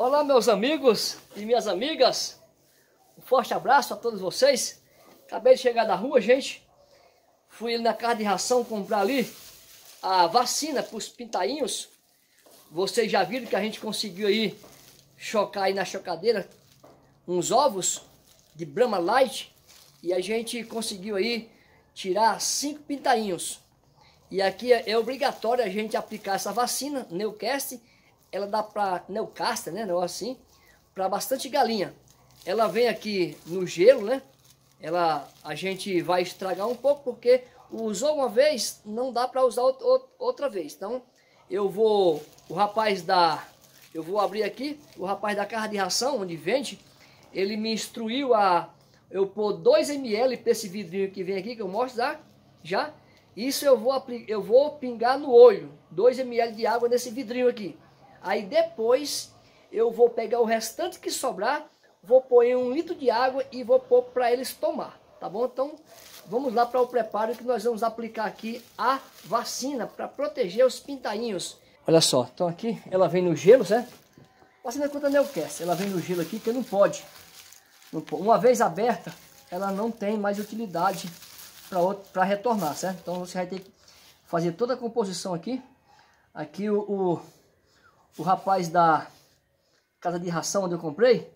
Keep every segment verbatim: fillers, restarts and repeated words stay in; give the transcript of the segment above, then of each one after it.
Olá, meus amigos e minhas amigas, um forte abraço a todos vocês. Acabei de chegar da rua, gente. Fui na casa de ração comprar ali a vacina para os pintainhos. Vocês já viram que a gente conseguiu aí chocar aí na chocadeira uns ovos de Brahma Light e a gente conseguiu aí tirar cinco pintainhos. E aqui é obrigatório a gente aplicar essa vacina, Newcastle. Ela dá para Newcastle, né, negócio assim, para bastante galinha. Ela vem aqui no gelo, né? Ela a gente vai estragar um pouco porque usou uma vez, não dá para usar outra vez. Então eu vou, o rapaz da, eu vou abrir aqui, o rapaz da casa de ração onde vende, ele me instruiu a eu pôr dois mililitros para esse vidrinho que vem aqui que eu mostro já, já. Isso eu vou eu vou pingar no olho, dois mililitros de água nesse vidrinho aqui. Aí depois eu vou pegar o restante que sobrar, vou pôr em um litro de água e vou pôr para eles tomar, tá bom? Então vamos lá para o preparo que nós vamos aplicar aqui a vacina para proteger os pintainhos. Olha só, então aqui ela vem no gelo, certo? Vacina contra Newcastle, ela vem no gelo aqui que não pode. Não pode. Uma vez aberta, ela não tem mais utilidade para retornar, certo? Então você vai ter que fazer toda a composição aqui. Aqui o... o O rapaz da casa de ração onde eu comprei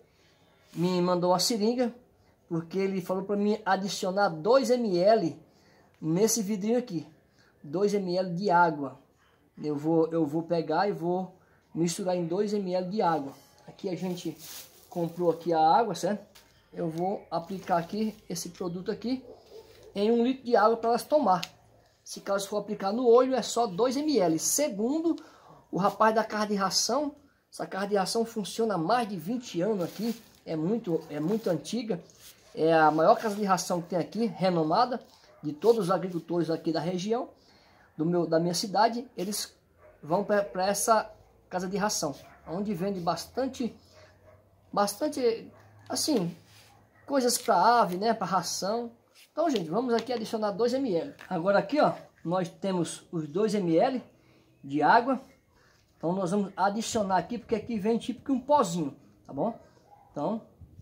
me mandou uma seringa, porque ele falou para mim adicionar dois mililitros nesse vidrinho aqui, dois mililitros de água. Eu vou, eu vou pegar e vou misturar em dois mililitros de água. Aqui a gente comprou aqui a água, certo? Eu vou aplicar aqui esse produto aqui em um litro de água para elas tomar. Se caso for aplicar no olho é só dois mililitros. Segundo o rapaz da casa de ração, essa casa de ração funciona há mais de vinte anos aqui, é muito, é muito antiga, é a maior casa de ração que tem aqui, renomada, de todos os agricultores aqui da região, do meu, da minha cidade, eles vão para essa casa de ração, onde vende bastante, bastante, assim, coisas para ave, né, para ração. Então, gente, vamos aqui adicionar dois mililitros. Agora aqui, ó, nós temos os dois mililitros de água. Então nós vamos adicionar aqui, porque aqui vem tipo que um pozinho, tá bom? Então,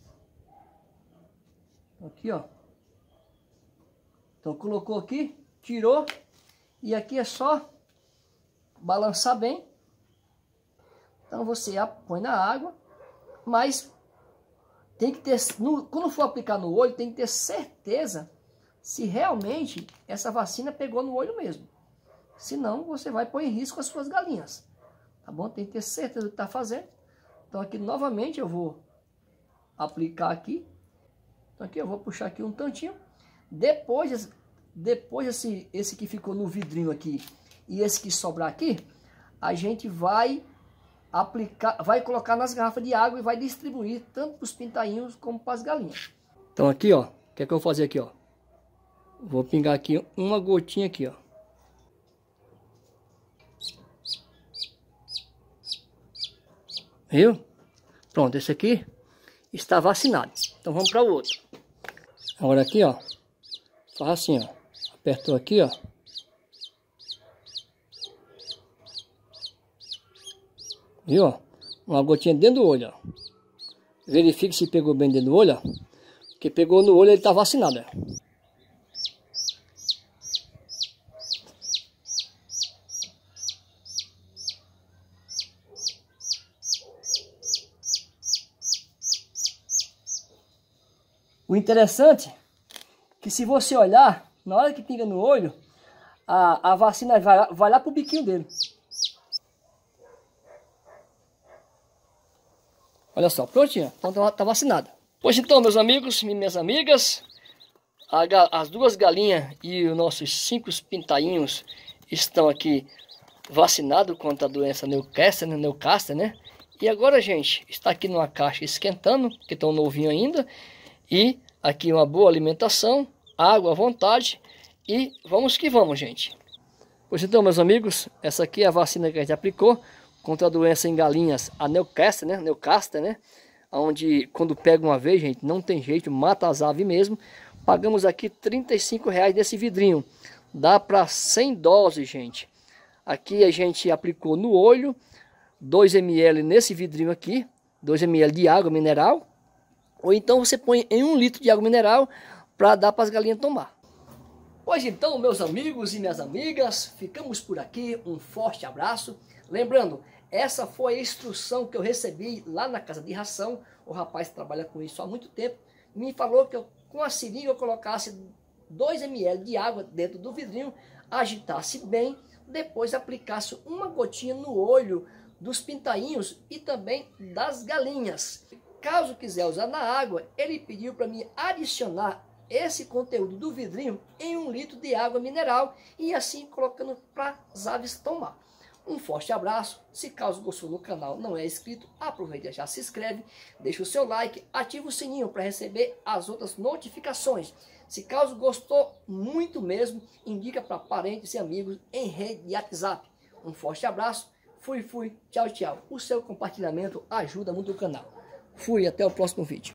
aqui ó. Então colocou aqui, tirou, e aqui é só balançar bem. Então você põe na água, mas tem que ter, no, quando for aplicar no olho, tem que ter certeza se realmente essa vacina pegou no olho mesmo. Senão você vai pôr em risco as suas galinhas. Tá bom? Tem que ter certeza do que está fazendo. Então aqui novamente eu vou aplicar aqui. Então aqui eu vou puxar aqui um tantinho. Depois, depois esse, esse que ficou no vidrinho aqui e esse que sobrar aqui, a gente vai aplicar, vai colocar nas garrafas de água e vai distribuir tanto para os pintainhos como para as galinhas. Então aqui ó, o que é que eu vou fazer aqui ó? Vou pingar aqui uma gotinha aqui ó. Viu? Pronto, esse aqui está vacinado. Então vamos para o outro. Agora aqui, ó. Faz assim, ó. Apertou aqui, ó. Viu, ó? Uma gotinha dentro do olho, ó. Verifique se pegou bem dentro do olho, ó. Porque pegou no olho, ele está vacinado, ó. O interessante é que se você olhar, na hora que pinga no olho, a, a vacina vai, vai lá pro biquinho dele. Olha só, prontinho, então tá, tá vacinado. Pois então, meus amigos e minhas amigas, a, as duas galinhas e os nossos cinco pintainhos estão aqui vacinados contra a doença Newcastle, né, Newcastle, né? E agora, gente, está aqui numa caixa esquentando, que estão novinho ainda. E aqui uma boa alimentação, água à vontade e vamos que vamos, gente. Pois então, meus amigos, essa aqui é a vacina que a gente aplicou contra a doença em galinhas, a Newcastle, né? Newcastle, né? Onde quando pega uma vez, gente, não tem jeito, mata as aves mesmo. Pagamos aqui trinta e cinco reais desse vidrinho. Dá para cem doses, gente. Aqui a gente aplicou no olho, dois mililitros nesse vidrinho aqui, dois mililitros de água mineral, ou então você põe em um litro de água mineral para dar para as galinhas tomar. Pois então, meus amigos e minhas amigas, ficamos por aqui, um forte abraço. Lembrando, essa foi a instrução que eu recebi lá na casa de ração. O rapaz trabalha com isso há muito tempo, me falou que eu, com a seringa eu colocasse dois mililitros de água dentro do vidrinho, agitasse bem, depois aplicasse uma gotinha no olho dos pintainhos e também das galinhas. Caso quiser usar na água, ele pediu para mim adicionar esse conteúdo do vidrinho em um litro de água mineral e assim colocando para as aves tomar. Um forte abraço. Se caso gostou do canal, não é inscrito, aproveita e já se inscreve, deixa o seu like, ativa o sininho para receber as outras notificações. Se caso gostou muito mesmo, indica para parentes e amigos em rede de WhatsApp. Um forte abraço. Fui, fui. Tchau, tchau. O seu compartilhamento ajuda muito o canal. Fui, até o próximo vídeo.